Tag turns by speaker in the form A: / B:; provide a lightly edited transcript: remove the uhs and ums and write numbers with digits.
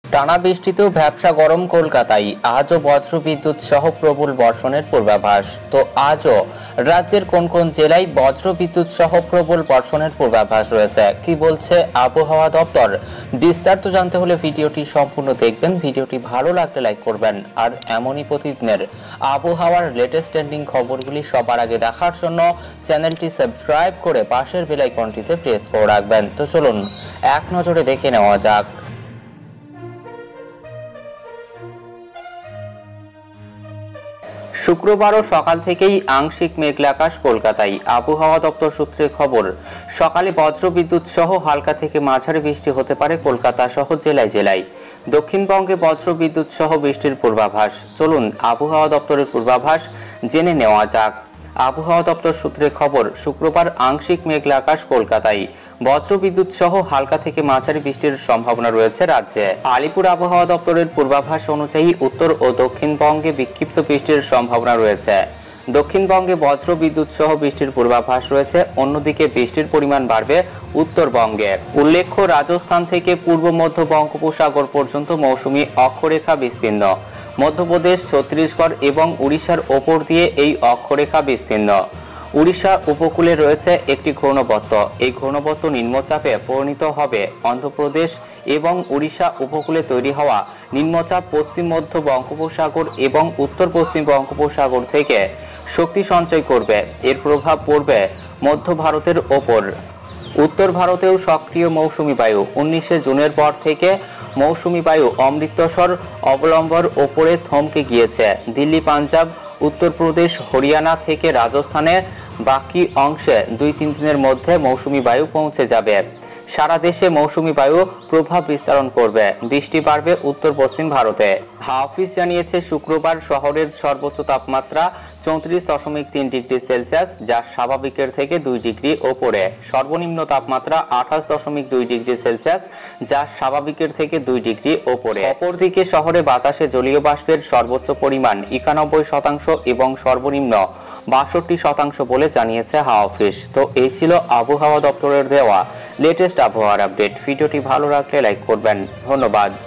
A: টানা বৃষ্টিতেও ভ্যাপসা গরম কলকাতায়, আজও বজ্রবিদ্যুৎ সহ প্রবল বর্ষণের পূর্বাভাস। তো আজও রাজ্যের কোন কোন জেলায় বজ্রবিদ্যুৎ সহ প্রবল বর্ষণের পূর্বাভাস রয়েছে, কি বলছে আবহাওয়া দপ্তর, বিস্তারিত জানতে হলে ভিডিওটি সম্পূর্ণ দেখবেন। ভিডিওটি ভালো লাগলে লাইক করবেন। আর এমনই প্রতিদিনের আবহাওয়ার লেটেস্ট ট্রেন্ডিং খবরগুলি সবার আগে দেখার জন্য চ্যানেলটি সাবস্ক্রাইব করে পাশের বেল আইকনটিতে প্রেস করে রাখবেন। তো চলুন এক নজরে দেখে নেওয়া যাক। শুক্রবারও সকাল থেকেই আংশিক মেঘলা আকাশ কলকাতায়। আবহাওয়া দপ্তর সূত্রে খবর, সকালে বজ্রবিদ্যুৎ সহ হালকা থেকে মাঝারি বৃষ্টি হতে পারে কলকাতা সহ জেলায় জেলায়। দক্ষিণবঙ্গে বজ্রবিদ্যুৎ সহ বৃষ্টির পূর্বাভাস। চলুন আবহাওয়া দপ্তরের পূর্বাভাস জেনে নেওয়া যাক। আবহাওয়া দপ্তর সূত্রে খবর, শুক্রবার আংশিক মেঘলা আকাশ কলকাতায়। বজ্রবিদ্যুৎ সহ হালকা থেকে মাঝারি বৃষ্টির সম্ভাবনা রয়েছে রাজ্যে। আলিপুর আবহাওয়া দপ্তরের পূর্বাভাস অনুযায়ী উত্তর ও দক্ষিণবঙ্গে বিক্ষিপ্ত বৃষ্টির সম্ভাবনা রয়েছে। দক্ষিণবঙ্গে বজ্রবিদ্যুৎ সহ বৃষ্টির পূর্বাভাস রয়েছে, অন্যদিকে বৃষ্টির পরিমাণ বাড়বে উত্তরবঙ্গে। উল্লেখ্য, রাজস্থান থেকে পূর্ব মধ্য বঙ্গোপসাগর পর্যন্ত মৌসুমী অক্ষরেখা বিস্তীর্ণ। মধ্যপ্রদেশ, ছত্তিশগড় এবং উড়িষ্যার ওপর দিয়ে এই অক্ষরেখা বিস্তীর্ণ। উড়িষ্যা উপকূলে রয়েছে একটি ঘূর্ণবর্ত। এই ঘূর্ণবর্ত নিম্নচাপে পরিণত হবে। অন্ধ্রপ্রদেশ এবং উড়িষ্যা উপকূলে তৈরি হওয়া নিম্নচাপ পশ্চিম মধ্য বঙ্গোপসাগর এবং উত্তর পশ্চিম বঙ্গোপসাগর থেকে শক্তি সঞ্চয় করবে। এর প্রভাব পড়বে মধ্য ভারতের ওপর। উত্তর ভারতেও সক্রিয় মৌসুমী বায়ু। 19শে জুনের পর থেকে মৌসুমী বায়ু অমৃতসর অবলম্বর ওপরে থমকে গিয়েছে। দিল্লি, পাঞ্জাব, উত্তরপ্রদেশ, হরিয়ানা থেকে রাজস্থানের বাকি অংশে 2-3 দিনের মধ্যে মৌসুমী বায়ু পৌঁছে যাবে। সারা দেশে মৌসুমী বায়ু প্রভাব বিস্তার করবে। বৃষ্টি বাড়বে উত্তর পশ্চিম ভারতে। হাওয়া অফিস জানিয়েছে, শুক্রবার শহরের সর্বোচ্চ তাপমাত্রা 34.3 ডিগ্রি সেলসিয়াস, যা স্বাভাবিকের থেকে 2 ডিগ্রি ওপরে। সর্বনিম্ন তাপমাত্রা 28.2 ডিগ্রি সেলসিয়াস, যা স্বাভাবিকের থেকে 2 ডিগ্রি ওপরে। অপরদিকে শহরে বাতাসে জলীয় বাষ্পের সর্বোচ্চ পরিমাণ 91% এবং সর্বনিম্ন 62% বলে জানিয়েছে হাওয়া অফিস। তো এই ছিল আবহাওয়া দপ্তরের দেওয়া লেটেস্ট আবহাওয়ার আপডেট। ভিডিওটি ভালো লাগলে লাইক করবেন। ধন্যবাদ।